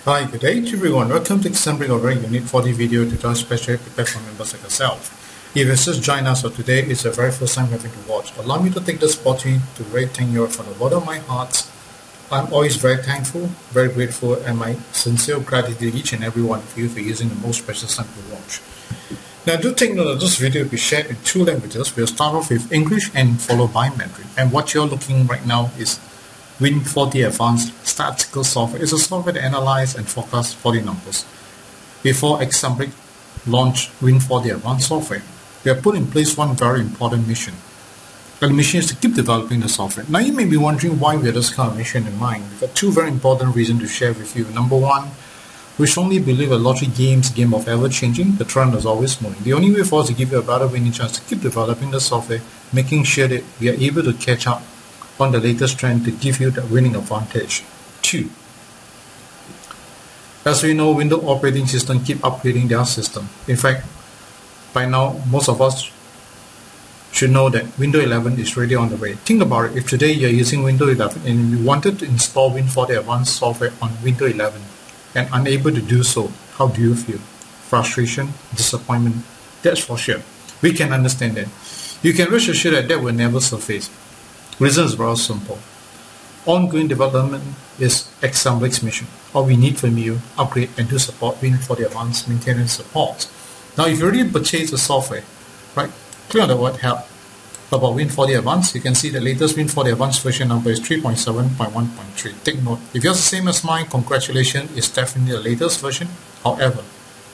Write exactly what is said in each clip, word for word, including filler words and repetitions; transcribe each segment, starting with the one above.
Hi, good day to everyone. Welcome to Assembly of a Unit forty video tutorial specially prepared for members like yourself. If you just joined us for today, it's the very first time having to watch. Allow me to take this opportunity to very thank you from the bottom of my heart. I'm always very thankful, very grateful, and my sincere gratitude to each and every one of you for using the most precious time to watch. Now, do take note that this video will be shared in two languages. We'll start off with English and followed by Mandarin. And what you're looking right now is Win forty Advanced Statistical Software. It's a software that analyzes and forecasts forty numbers. Before Example launched Win forty Advanced Software, we have put in place one very important mission. And the mission is to keep developing the software. Now you may be wondering why we have this kind of mission in mind. We've got two very important reasons to share with you. Number one, we strongly believe that lottery games game of ever changing. The trend is always moving. The only way for us to give you a better winning chance to keep developing the software, making sure that we are able to catch up on the latest trend to give you the winning advantage. Two, as we know, Windows operating system keep upgrading their system. In fact, by now most of us should know that Windows eleven is already on the way. Think about it. If today you're using Windows eleven and you wanted to install Win forty Advanced software on Windows eleven and unable to do so, how do you feel? Frustration, disappointment, that's for sure. We can understand that. You can rest assured that that will never surface. Reason is very simple. Ongoing development is Examblic's mission. All we need from you, upgrade and do support Win forty Advanced maintenance support. Now, if you already purchased the software, right, click on the word help about Win forty Advanced. You can see the latest Win forty Advanced version number is three point seven point one point three. Take note, if yours is the same as mine, congratulations, it's definitely the latest version. However,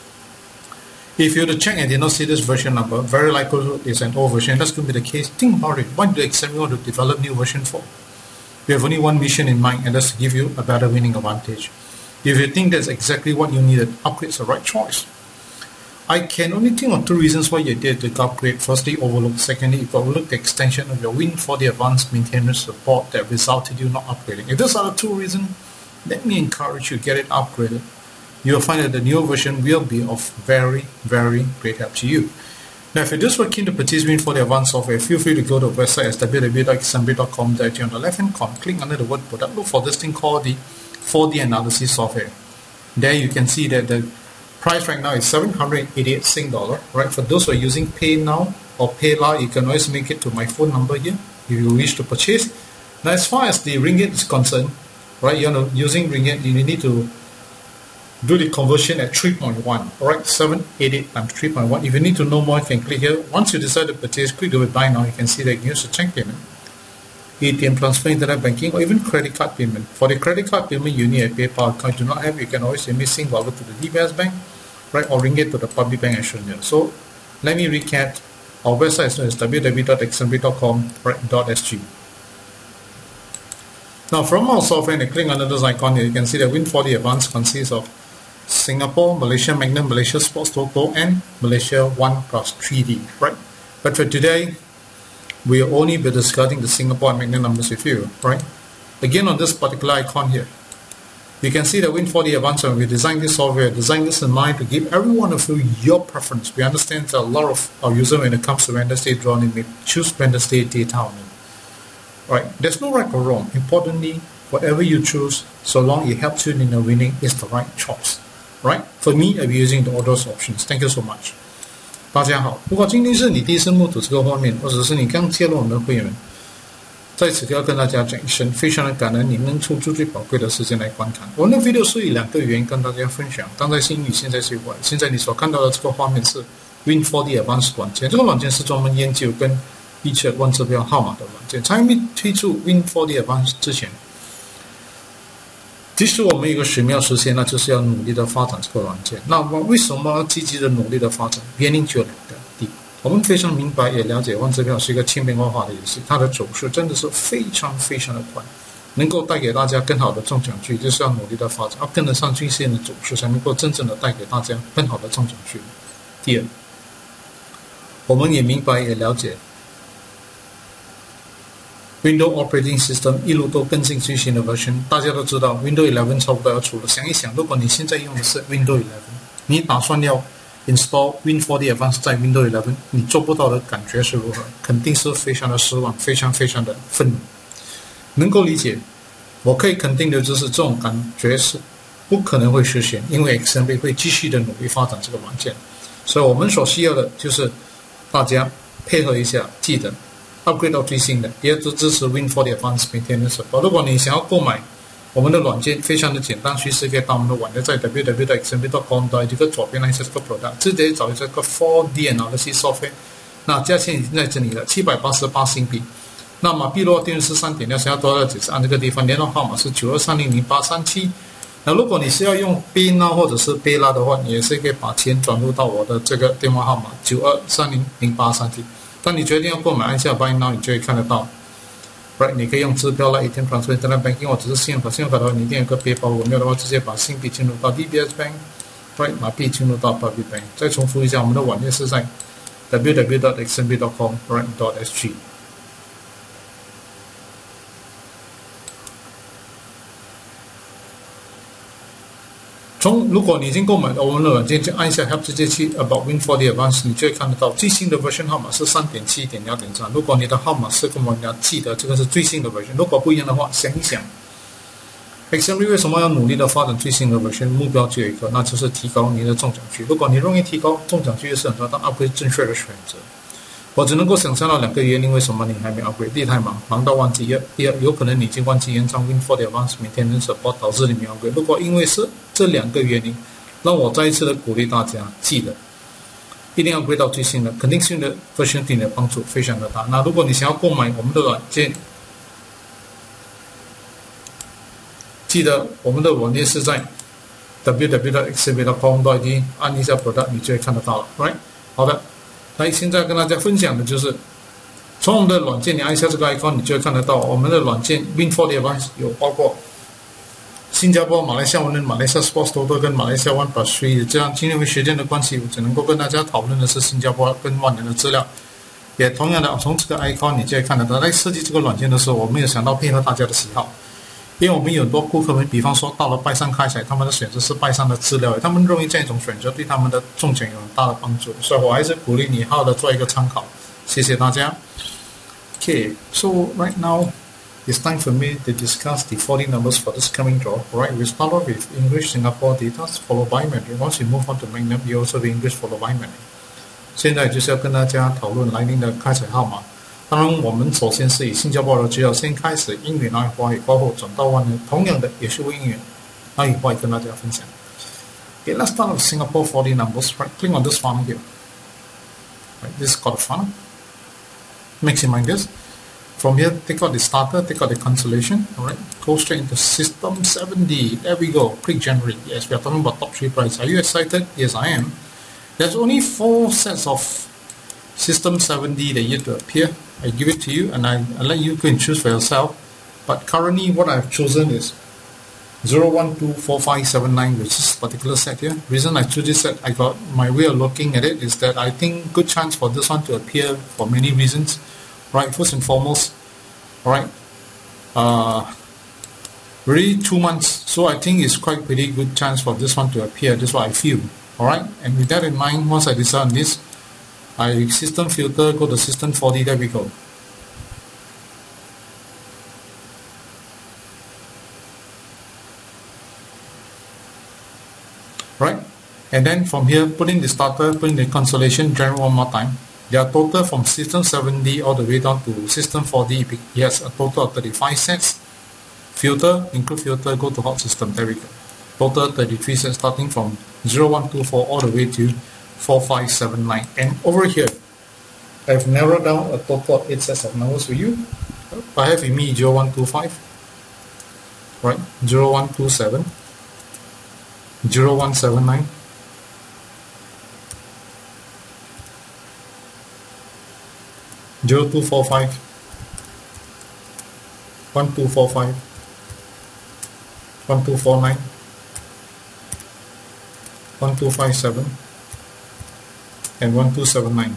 if you were to check and did not see this version number, very likely it's an old version. That's going to be the case. Think about it. Why do Example want to develop new version for? We have only one mission in mind, and that's to give you a better winning advantage. If you think that's exactly what you needed, upgrade's the right choice. I can only think of two reasons why you did the upgrade. Firstly, overlook. Secondly, you overlook the extension of your Win forty Advanced maintenance support that resulted in you not upgrading. If those are the two reasons, let me encourage you to get it upgraded. You will find that the new version will be of very, very great help to you. Now, if you're just keen to purchase Win forty Advanced software, feel free to go to the website at w w w dot assembly dot com. On the left-hand corner, click under the word product, look for this thing called the four D analysis software. There you can see that the price right now is seven hundred eighty-eight Sing dollar. Right? For those who are using PayNow or PayLah, you can always make it to my phone number here if you wish to purchase. Now, as far as the ringgit is concerned, right, you know, using ringgit, you need to do the conversion at three point one. Alright, seven hundred eighty-eight times three point one. If you need to know more, you can click here. Once you decide to purchase, click the buy now. You can see that you can use the check payment, A T M transfer, internet banking, or even credit card payment. For the credit card payment, you need a PayPal account. You do not have, you can always emit Sing dollar to the D B S bank, right, or ringgit to the public bank Australia. So let me recap. Our website is known as w w w dot assembly dot com dot s g. Now, from our software, and click under this icon here, you can see that Win forty Advanced consists of Singapore, Malaysia Magnum, Malaysia Sports Toto, and Malaysia one plus three D, right? But for today, we'll only be discussing the Singapore and Magnum numbers with you, right? Again, on this particular icon here, you can see that Win forty Advanced, when we designed this software, designed this in mind to give every one of you your preference. We understand that a lot of our users, when it comes to random state drawing, may choose random state data only, right? There's no right or wrong. Importantly, whatever you choose, so long it helps you in the winning, is the right choice. Right? For me, I'll be using all those options. Thank you so much. 大家好，如果今天是你第一次目睹这个画面，或者是你刚加入我们的会员，在此要跟大家讲一声，非常的感恩你能抽出最宝贵的时间来观看。我们的 video 是以两个语言跟大家分享，当在是英语，现在是外。现在你所看到的这个画面是 Win forty Advanced 软件，这个软件是专门研究跟预测万支票号码的软件。在推出 Win forty Advanced 之前，其实我们有一个使命要实现，那就是要努力的发展这个软件。那么为什么要积极的努力的发展？原因就有两个。第一，我们非常明白也了解万支票是一个千变万化的游戏，它的走势真的是非常非常的快，能够带给大家更好的中奖率，就是要努力的发展，要跟得上最新的走势，才能够真正的带给大家更好的中奖率。第二，我们也明白也了解Windows Operating System 一路都更新最新的 version， 大家都知道 Windows eleven 差不多要出了。想一想，如果你现在用的是 Windows eleven， 你打算要 install Win forty Advanced 在 Windows eleven， 你做不到的感觉是如何？肯定是非常的失望，非常非常的愤怒。能够理解，我可以肯定的就是这种感觉是不可能会实现，因为 X M B 会继续的努力发展这个软件，所以我们所需要的就是大家配合一下，记得 upgrade 到最新的，也支支持 Win forty Advanced Maintenance Support。如果你想要购买我们的软件，非常的简单，随时可以到我们的网站，在 w w w dot x m b dot com 的这个左边那些这个 product， 直接找这个 four D Analysis Software， 那价钱已经在这里了，七百八十八新币。那马币落定是三点六，想要多少只是按这个地方，联络号码是九二三零零八三七。那如果你是要用 Paynow 或者是 Paylah 的话，你也是可以把钱转入到我的这个电话号码九二三零零八三七。当你决定要购买，按下 Buy Now， 你就会看得到。Right， 你可以用支票来 A T M transfer Internet Banking， 或者是信用卡。信用卡的话，你一定有个背包，我没有的话，直接把新币进入到 D B S Bank，Right， 马币进入到 Public Bank。再重复一下，我们的网页是在 w w w dot x m b dot com right dot s g。从如果你已经购买了我们的软件，就按一下 Help 直接去 About Win forty Advanced， 你就会看得到最新的 version 号码是 三点七点零点三。如果你的号码是跟我们要记得这个是最新的 version， 如果不一样的话，想一想 X M B 为什么要努力的发展最新的 version？ 目标只有一个，那就是提高你的中奖率。如果你容易提高中奖率，是很多的 upgrade 正确的选择。我只能够想象到两个原因，为什么你还没 upgrade？ 第一，太忙，忙到忘记；第二，有可能你已经忘记延长 Win forty Advanced Maintenance Support， 导致你没 upgrade。如果因为是这两个原因，让我再一次的鼓励大家，记得一定要 upgrade 到最新的，肯定新的 version 对你的帮助非常的大。那如果你想要购买我们的软件，记得我们的网页是在 w w w dot x m b dot com dot i d， 按一下 product 你就会看得到了 ，right？ 好的。来，现在跟大家分享的就是从我们的软件，你按一下这个 icon， 你就会看得到我们的软件 Win forty Advanced 有包括新加坡、马来西亚 One、马来西亚 Sports Toto 跟马来西亚 One Plus Three。这样，因为时间的关系，我只能够跟大家讨论的是新加坡跟万能的资料。也同样的，从这个 icon 你就会看得到，在设计这个软件的时候，我们有想到配合大家的喜好。因为我们有很多顾客们，比方说到了拜山开采，他们的选择是拜山的资料，他们认为这种选择对他们的中奖有很大的帮助，所以我还是鼓励你好好的做一个参考。谢谢大家。Okay, so right now it's time for me to discuss the forty numbers for this coming draw. Alright, we start off with English Singapore data, followed by Mandarin. Once we move on to Magnum, you also be English followed by Mandarin. 现在就是要跟大家讨论来临的开采号码。当然，我们首先是以新加坡的资料先开始，英语、南语、华语，过后转到万能，同样的也是为英语、南语、华语跟大家分享。Okay, let's start with Singapore forty numbers. Right, click on this funnel here. Right, this is called a funnel. Maximize this. From here, take out the starter, take out the cancellation. All right, go straight into System seventy. There we go. Click Generate. Yes, we are talking about top three price. Are you excited? Yes, I am. There's only four sets of System seventy that yet to appear. I give it to you and I, I let you go and choose for yourself. But currently what I've chosen is zero one two four five seven nine, which is this particular set here. Reason I choose this set, I got my way of looking at it is that I think good chance for this one to appear for many reasons. Right, first and foremost, alright, uh, really two months, so I think it's quite pretty good chance for this one to appear. That's what I feel. Alright, and with that in mind, once I decide on this, I system filter, go to system forty, there we go. Right, and then from here, put in the starter, put in the cancellation, generate one more time. Their total from system seventy all the way down to system forty, yes, a total of thirty-five sets. Filter, include filter, go to hot system, there we go. Total thirty-three sets starting from zero one two four all the way to four five seven nine, and over here I've narrowed down a total of eight sets of numbers for you. I have in me zero one two five, right, zero one two seven, zero one seven nine, zero two four five, one two four five, one two four nine, one two five seven, and one two seven nine.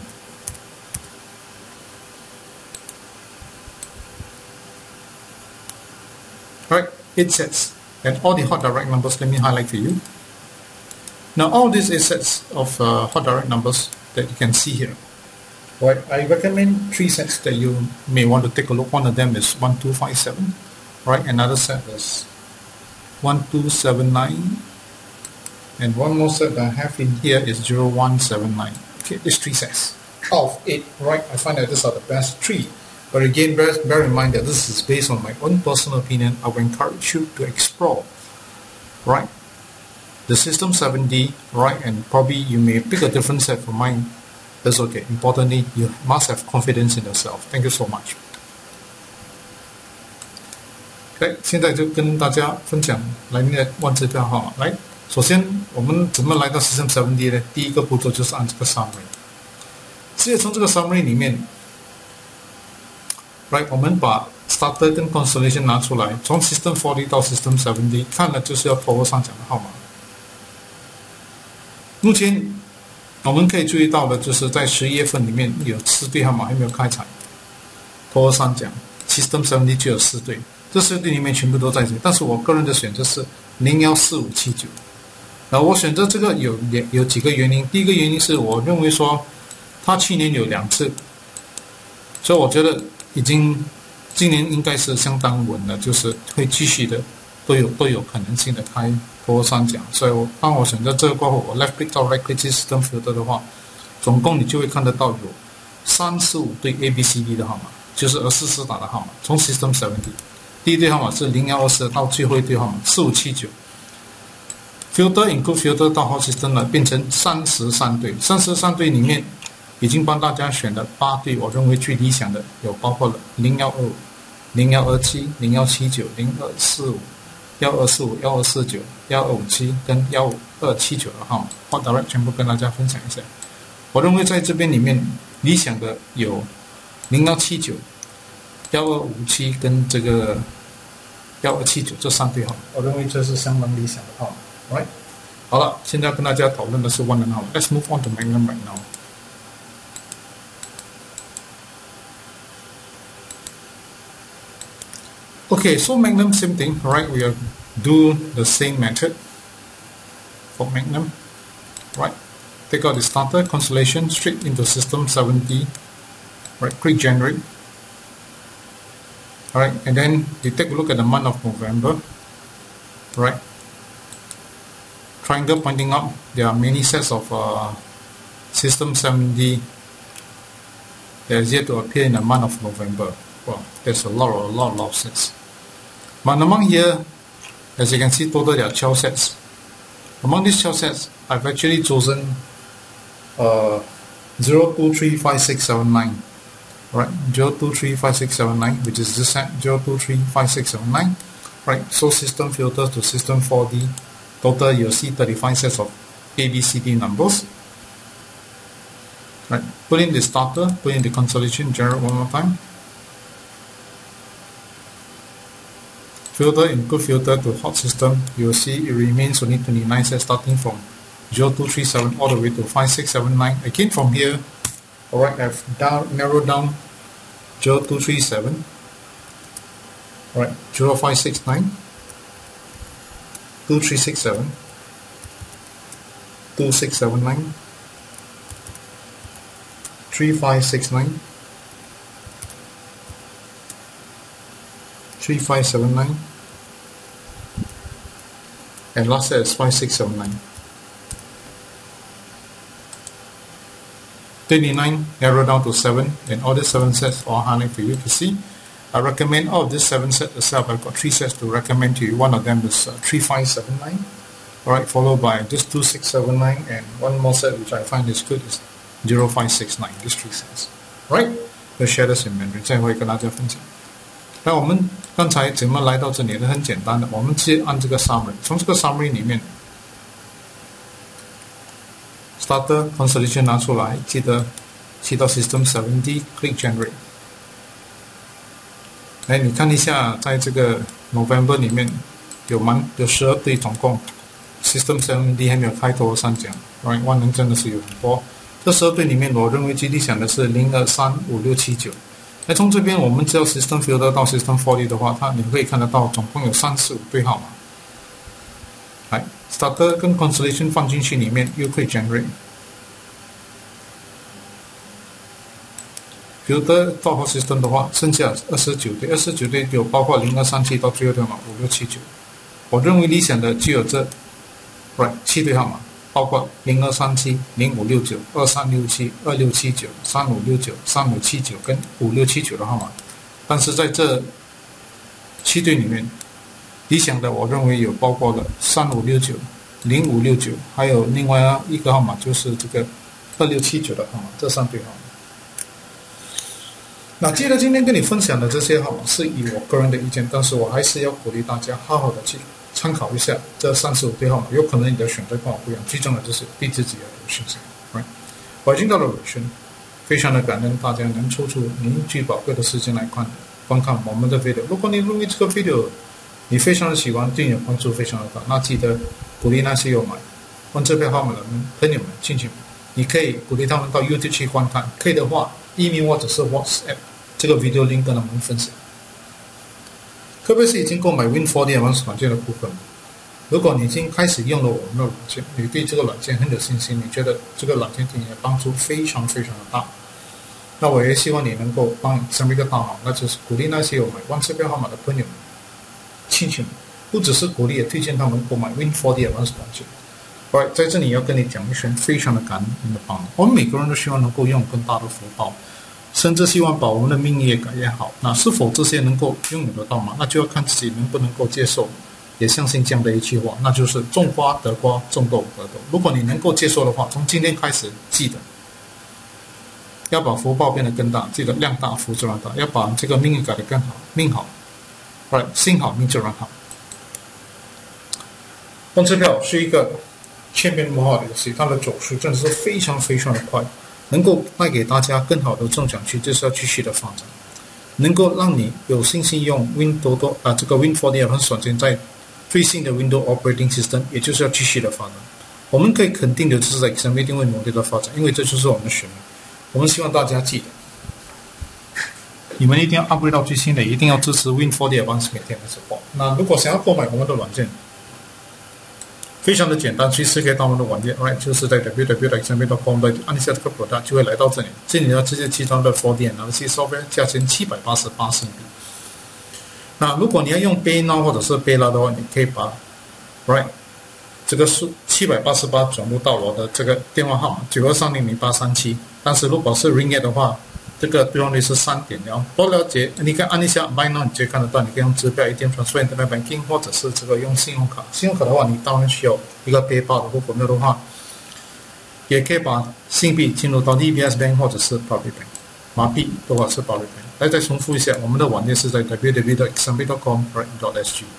Right, eight sets, and all the hot direct numbers, let me highlight for you. Now all these eight sets of uh, hot direct numbers that you can see here. Right, I recommend three sets that you may want to take a look. One of them is one two five seven, right, another set is one two seven nine, and one more set that I have in here is zero one seven nine. Okay, these three sets out of eight, right? I find that these are the best three. But again, bear, bear in mind that this is based on my own personal opinion. I will encourage you to explore, right, the System seven D, right, and probably you may pick a different set from mine. That's okay. Importantly, you must have confidence in yourself. Thank you so much. OK， 现在就跟大家分享来那个万字票号。来，首先我们怎么来到 System 七 D 呢？第一个步骤就是按这个 summary。直接从这个 summary 里面 ，right， 我们把 starter 跟 constellation 拿出来，从 System 四 D 到 System 七 D， 看的就是要 Tower 上讲的号码。目前我们可以注意到的就是在十一月份里面有四对号码还没有开采 ，Tower 上讲 System 七 D 就有四对。这四对里面全部都在这里，但是我个人的选择是零一四五七九。然后我选择这个有有几个原因，第一个原因是我认为说它去年有两次，所以我觉得已经今年应该是相当稳了，就是会继续的都有都有可能性的开多三奖。所以我当我选择这个过后，我 left click 到 right click system filter 的话，总共你就会看得到有三十五对 A B C D 的号码，就是二四四打的号码，从 System 七 D。第一对号码是零一二四到最后一对号码四五七九 ，filter include filter 到 hot system 了，变成三十三对。三十三对里面已经帮大家选了八对，我认为最理想的有包括了零一二五、零一二七、零一七九、零二四五、一二四五、一二四九、一二五七跟一二七九的号码。hot direct 全部跟大家分享一下。我认为在这边里面理想的有零一七九、一二五七跟这个一二七九这三对号，我认为这是相当理想的号码 ，right？ 好了，现在跟大家讨论的是万能号码 ，Let's move on to Magnum right now. Okay, so Magnum same thing, right? We are do the same method for Magnum, right? Take out the starter constellation straight into System 七 D, right? Click generate. Alright, and then you take a look at the month of November, right? Triangle pointing up, there are many sets of uh, System seven D that is yet to appear in the month of November. Well, there's a lot, a lot, a lot of sets. But among here, as you can see, total there are twelve sets. Among these twelve sets, I've actually chosen uh, zero two three five six seven nine. Right, zero two three five six seven nine, which is this set, zero two three five six seven nine. Right, so system filters to System four D. Total, you'll see thirty-five sets of A B C D numbers. Right, put in the starter, put in the constellation, generate one more time. Filter, include filter to hot system. You'll see it remains only twenty-nine sets starting from zero two three seven all the way to five six seven nine. Again, from here, alright, I've down, narrowed down zero two three seven, right, zero five six nine, two three six seven, two six seven nine, three five six nine, three five seven nine, and last set is five six seven nine. twenty-nine narrow down to seven, and all the seven sets are highlighted for you to see. I recommend all of these seven sets itself. I've got three sets to recommend to you. One of them is uh, three five seven nine, alright, followed by this two six seven nine, and one more set which I find is good is zero five six nine. These three sets, right? We'll share this in memory. 再会跟大家分享。那我们刚才怎么来到这里呢？很简单的，我们直接按这个 summary， 从这个 summary 里面。Starter constellation 拿出来，记得去到 System 七 D click generate。哎，你看一下，在这个 November 里面有蛮有十二对，总共 System 七 D 还没有开头三奖 ，right？ 万能真的是有很多。这十二对里面，我认为最理想的是零二三五六七九。那从这边我们只要 System filter 到 System 四 D 的话，它你可以看得到，总共有三十五对号码。来 ，Starter 跟 Constellation 放进去里面，又可以 generate。filter 到 hot system 的话，剩下二十九对，二十九对有包括零二三七到最后对号码五六七九。 我认为理想的只有这 right 七对号码，包括零二三七、零五六九、二三六七、二六七九、三五六九、三五七九跟五六七九的号码。但是在这七对里面，理想的我认为有包括了三五六九、零五六九，还有另外一个号码就是这个二六七九的号码，这三对号码。那记得今天跟你分享的这些号码是以我个人的意见，但是我还是要鼓励大家好好的去参考一下这三十五对号码，有可能你的选择跟我不一样，最重要的就是对自己要有信心。Right？ 我已经到了尾声，非常的感恩大家能抽出您最宝贵的时间来看观看我们的 video。如果你认为这个 video 你非常的喜欢，对你的帮助非常的大，那记得鼓励那些有买问这票号码的朋友们、亲戚们，你可以鼓励他们到 YouTube 去观看，可以的话 email 或者是 WhatsApp 这个 video link 跟他们分享。特别是已经购买 Win 四 D Advanced 软件的部分，如果你已经开始用了我们的软件，你对这个软件很有信心，你觉得这个软件对你的帮助非常非常的大，那我也希望你能够帮上一个大忙，那就是鼓励那些有买万次票号码的朋友们、亲戚们，不只是鼓励，也推荐他们购买 Win 四 D Advanced 软件。Right， 在这里要跟你讲一声非常的感恩您的帮忙。我们每个人都希望能够拥有更大的福报，甚至希望把我们的命运也改变好。那是否这些能够拥有得到吗？那就要看自己能不能够接受，也相信这样的一句话，那就是种瓜得瓜，种豆得豆。如果你能够接受的话，从今天开始记得要把福报变得更大，记得量大福自然大，要把这个命运改得更好，命好 ，right， 心好命自然好。中支票是一个千变万化的游戏，它的走势真的是非常非常的快，能够带给大家更好的中奖区，就是要继续的发展，能够让你有信心用 Windows 啊、呃、这个 Win 四 D 和软件在最新的 Windows Operating System， 也就是要继续的发展。我们可以肯定的就是在 X M 一定会努力的发展，因为这就是我们的使命。我们希望大家记得，你们一定要 upgrade 到最新的，一定要支持 Win 四 D Advanced 每天的直播。那如果想要购买我们的软件，非常的简单，随时可以到我们的网页 ，right， 就是在 w w w 点 x m 点 com 的按一下这个 product 就会来到这里。这里呢，直接集装的 四 D Analysis Software， 价钱七百八十八新币。那如果你要用 Pay Now 或者是 Paylah 的话，你可以把 right 这个数七百八十八转入到我的这个电话号码九二三零零八三七。但是如果是 Ringgit 的话，这个兑换率是三点零。多了解，你可以按一下 Buy Now， 你就看得到，你可以用支票、A T M Transfer、Internet Banking， 或者是这个用信用卡。信用卡的话，你当然需要一个 PayPal， 如果没有的话，也可以把新币进入到 D B S Bank 或者是 Public Bank， 马币的话是 Public Bank。来再重复一下，我们的网页是在 w w w 点 x m b 点 com dot s g。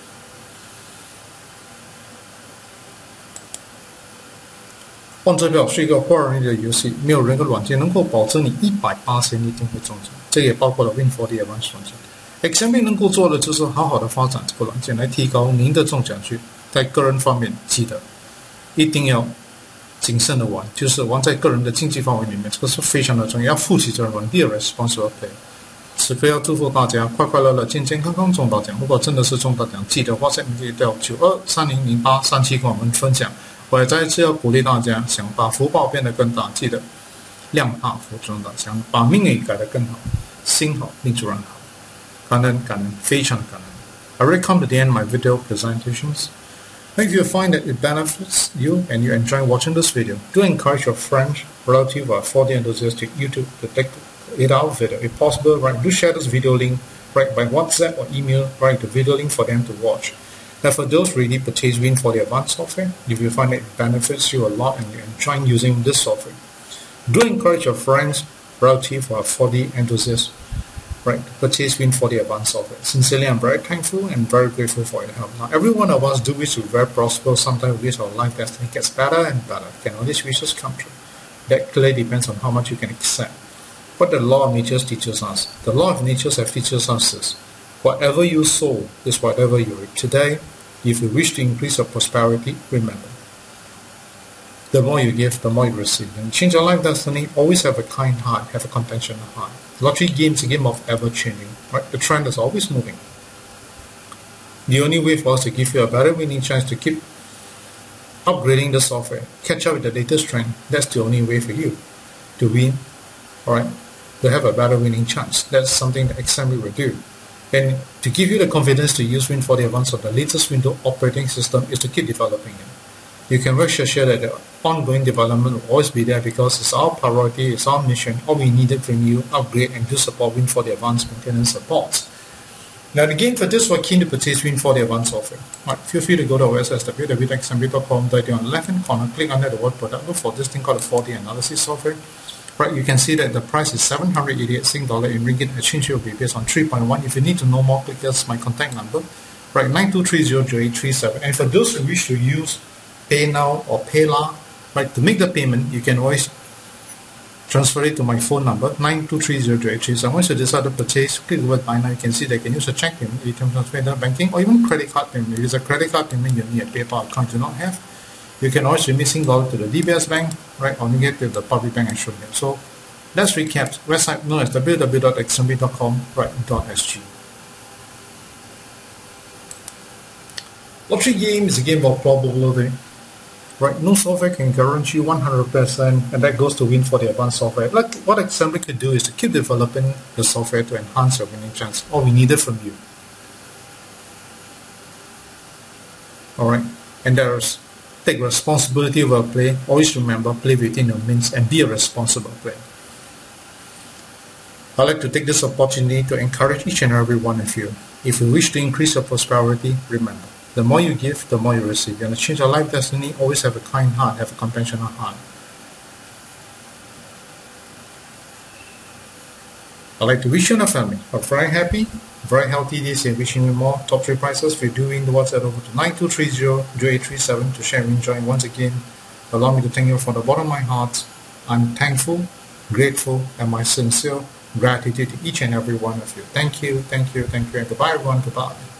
换支票是一个花儿的游戏，没有任何软件能够保证你一百八十一定会中奖，这也包括了 Win 四 D Advanced 软件。X M B 能够做的就是好好的发展这个软件，来提高您的中奖率。在个人方面，记得一定要谨慎的玩，就是玩在个人的经济范围里面，这个是非常的重要，要负起责任 ，be a responsible player。此刻要祝福大家快快乐乐、健健康康中大奖。如果真的是中大奖，记得WhatsApp你到九二三零零八三七跟我们分享。我也再一次要鼓励大家，想把福报变得更大，记得量大福自然大，想把命运改得更好，心好命自然好。感恩感恩，非常感恩。I already come to the end of my video presentations. If you find that it benefits you and you enjoy watching this video, do encourage your friends, relatives, or four D enthusiastic YouTube to take it out video. If possible, right, do share this video link right by WhatsApp or email, right, the video link for them to watch. Now, for those really purchase Win four D Advanced software, if you find it benefits you a lot and you enjoy using this software, do encourage your friends, relatives, or four D enthusiasts, right, to purchase Win four D Advanced software. Sincerely, I'm very thankful and very grateful for your help. Now, every one of us do wish to be very prosperous. Sometimes we wish our life destiny gets better and better. Can all these wishes come true? That clearly depends on how much you can accept. What the law of nature teaches us. The law of nature teaches us this. Whatever you sow is whatever you reap. Today, if you wish to increase your prosperity, remember, the more you give, the more you receive. And change your life destiny, always have a kind heart, have a compassionate heart. Lottery game is a game of ever-changing, right? The trend is always moving. The only way for us to give you a better winning chance to keep upgrading the software, catch up with the latest trend, that's the only way for you to win, alright? To have a better winning chance. That's something that X M B will do. And to give you the confidence to use Win forty Advanced of the latest Windows operating system is to keep developing it. You can rest assured that the ongoing development will always be there because it's our priority, it's our mission. All we needed from you, upgrade and do support Win forty Advanced maintenance support. Now again, for this, we're keen to purchase Win forty Advanced software. Right, feel free to go to our website, w w w dot x m b dot com. Right on the left-hand corner, click under the word product, look for this thing called the four D analysis software. Right, you can see that the price is seven hundred eighty-eight Sing dollar in ringgit. Exchange rate will be based on three point one. If you need to know more, click here's my contact number. Right, nine two three zero zero eight three seven. And for those who wish to use PayNow or PayLah, right, to make the payment, you can always transfer it to my phone number nine two three zero zero eight three seven. Once you decide to purchase, click the word buy now. You can see they can use a check payment, A T M transfer, internet banking, or even credit card payment. If it's a credit card payment you need a PayPal account you do not have, you can always remit Sing dollar to the D B S bank, right, or link it to the public bank and show them. So let's recap. Website known as w w w dot x m b dot com, right, .sg. Lottery game is a game of probability. Right, no software can guarantee one hundred percent, and that goes to Win forty Advanced software. Like what Assembly could do is to keep developing the software to enhance your winning chance. All we needed from you. Alright, and there's take responsibility of our play. Always remember, play within your means and be a responsible player. I'd like to take this opportunity to encourage each and every one of you. If you wish to increase your prosperity, remember, the more you give, the more you receive. You want to change your life destiny, always have a kind heart, have a compassionate heart. I'd like to wish you and your family a very happy, very healthy days and wishing you more top three prizes. If you're doing the WhatsApp over to nine two three zero zero eight three seven to share and enjoy. Once again, allow me to thank you from the bottom of my heart. I'm thankful, grateful, and my sincere gratitude to each and every one of you. Thank you, thank you, thank you, and goodbye everyone, goodbye.